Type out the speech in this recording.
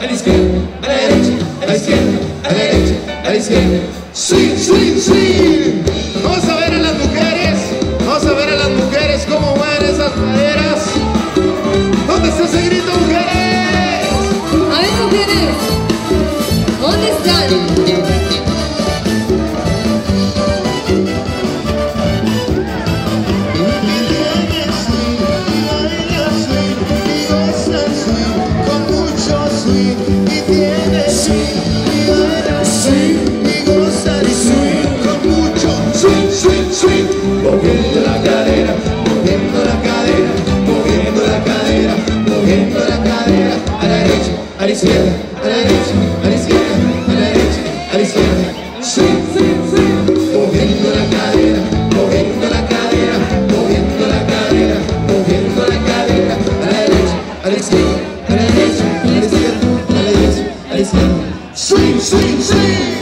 a la izquierda, a la derecha, a la izquierda, a la derecha, a la izquierda. Swing, swing, swing. Vamos a ver a las mujeres, vamos a ver a las mujeres cómo mueven esas caderas. ¿Dónde está ese grito, mujeres? A ver, mujeres, ¿dónde están? Moviendo la cadera, moviendo la cadera, moviendo la cadera, moviendo la cadera, a la derecha, a la izquierda, a la derecha, a la izquierda, a la derecha, a la izquierda. Swing, swing, swing. Moviendo la cadera, moviendo la cadera, moviendo la cadera, moviendo la cadera, a la derecha, a la izquierda, a la derecha, a la izquierda, a la derecha, a la izquierda. Swing, swing, swing.